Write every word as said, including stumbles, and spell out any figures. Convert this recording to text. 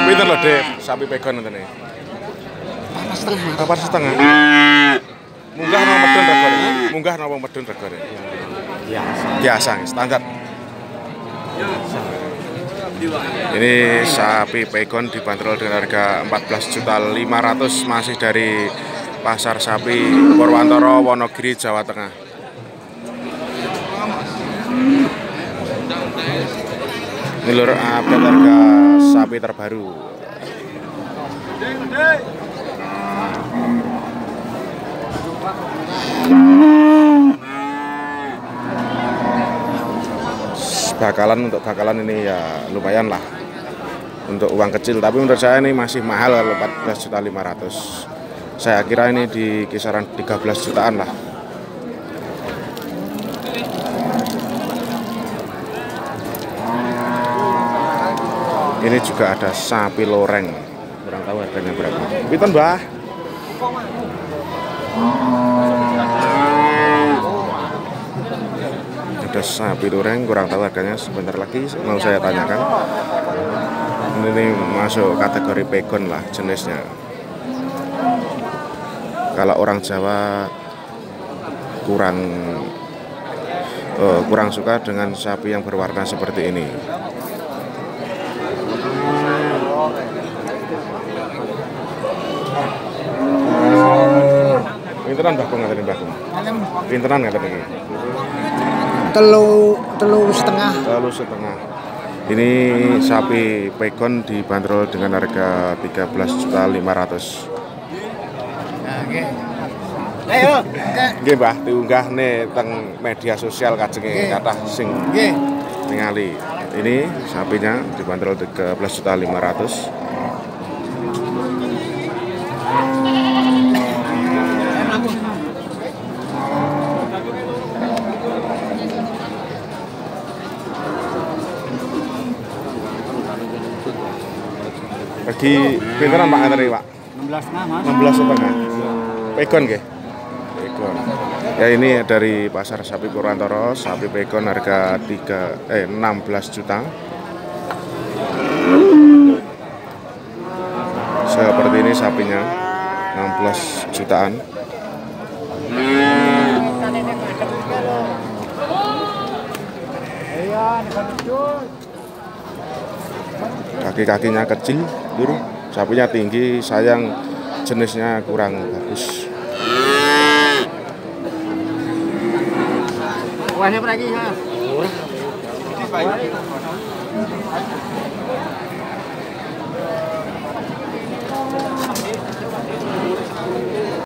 Pinten lho, Dek, sapi pegon ngene. Papat setengah. Papat setengah. Munggah napa medun regane? Munggah napa medun regane? Biasa. Biasa, standar. Ini sapi pegon dibanderol dengan harga empat belas juta lima ratus, masih dari Pasar Sapi Purwantara, Wonogiri, Jawa Tengah. Ini lur update harga sapi terbaru. Bakalan untuk bakalan ini ya lumayan lah untuk uang kecil, tapi menurut saya ini masih mahal kalau empat belas juta lima ratus. Saya kira ini di kisaran tiga belas jutaan lah. Ini juga ada sapi loreng, kurang tahu harganya berapa. Pinten, Mbah? Ada sapi loreng, kurang tahu harganya, sebentar lagi mau saya tanyakan. Ini masuk kategori pegon lah jenisnya. Kalau orang Jawa kurang uh, kurang suka dengan sapi yang berwarna seperti ini. Pinteran Mbah Kong ngaten Mbah Kong. Pinteran ngaten iki. Telu telu setengah. Telu setengah. Ini sapi pegon dibanderol dengan harga tiga belas juta lima ratus. Ayo. Nggih, Mbah, diunggah nih teng media sosial kajenge kathah sing ningali. Ini sapinya dibanderol tiga belas juta lima ratus. Bagi pinteran Pak nganteri, Pak? enam belas setengah, Mas. enam belas setengah. Pegon nggih. Pegon. Ya ini dari Pasar Sapi Purwantara, sapi pegon harga tiga eh enam belas juta. Seperti ini sapinya, enam belas jutaan. Kaki-kakinya kecil, dulu sapinya tinggi, sayang jenisnya kurang bagus. Wahnya lagi, Mas.